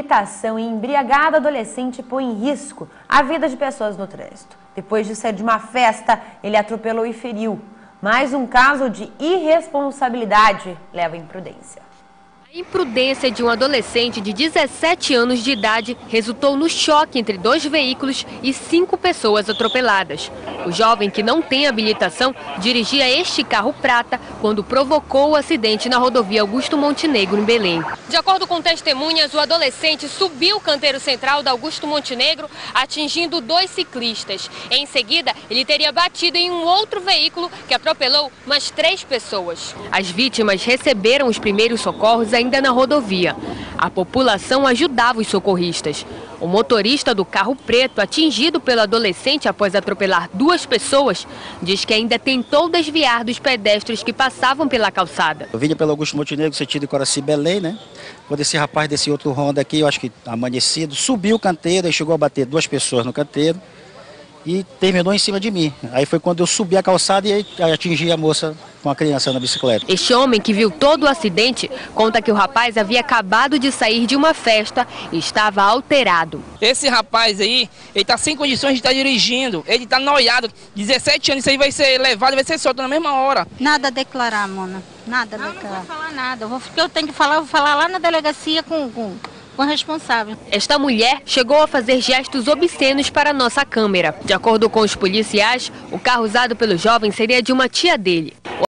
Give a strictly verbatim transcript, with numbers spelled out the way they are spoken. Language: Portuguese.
habilitação e embriagado adolescente põe em risco a vida de pessoas no trânsito. Depois de sair de uma festa, ele atropelou e feriu. Mais um caso de irresponsabilidade leva à imprudência. A imprudência de um adolescente de dezessete anos de idade resultou no choque entre dois veículos e cinco pessoas atropeladas. O jovem, que não tem habilitação, dirigia este carro prata quando provocou o acidente na rodovia Augusto Montenegro, em Belém. De acordo com testemunhas, o adolescente subiu o canteiro central da Augusto Montenegro, atingindo dois ciclistas. Em seguida, ele teria batido em um outro veículo que atropelou mais três pessoas. As vítimas receberam os primeiros socorros ainda na rodovia. A população ajudava os socorristas. O motorista do carro preto, atingido pelo adolescente após atropelar duas pessoas, diz que ainda tentou desviar dos pedestres que passavam pela calçada. Eu vinha pelo Augusto Montenegro, sentido Coraci, Belém, né? Quando esse rapaz desse outro Honda aqui, eu acho que amanhecido, subiu o canteiro e chegou a bater duas pessoas no canteiro e terminou em cima de mim. Aí foi quando eu subi a calçada e atingi a moça com a criança na bicicleta. Este homem, que viu todo o acidente, conta que o rapaz havia acabado de sair de uma festa e estava alterado. Esse rapaz aí, ele está sem condições de estar dirigindo, ele está noiado, dezessete anos, isso aí vai ser levado, vai ser solto na mesma hora. Nada a declarar, Mona, nada a declarar. Não, não vou falar nada, o que eu tenho que falar, eu vou falar lá na delegacia com... com... com responsável. Esta mulher chegou a fazer gestos obscenos para a nossa câmera. De acordo com os policiais, o carro usado pelo jovem seria de uma tia dele.